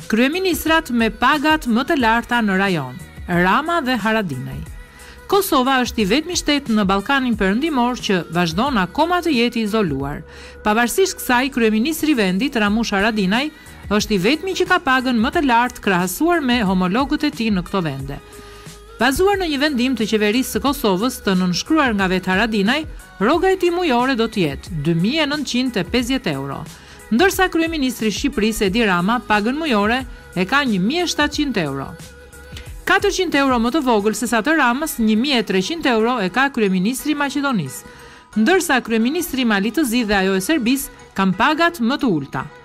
Kryeministrat me pagat më të larta në rajon, Rama dhe Haradinaj. Kosova është i vetmi shtet në Ballkanin Perëndimor që vazhdon akoma të jetë izoluar. Pavarësisht kësaj, kryeministri i vendit Ramush Haradinaj është i vetmi që ka pagën më të lartë krahasuar me homologët e tij në këto vende. Bazuar në një vendim të qeverisë së Kosovës të nënshkruar nga vetë Haradinaj, rroga e tij mujore do të jetë 2.950 euro, ndërsa kryeministri i Shqipërisë Edi Rama pagën mujore e ka 1.700 euro. 400 euro më të vogël se sa të Ramës, 1.300 euro e ka kryeministri i Maqedonisë, ndërsa kryeministri i Malit të Zi dhe ajo e Serbisë kanë pagat më të ulta.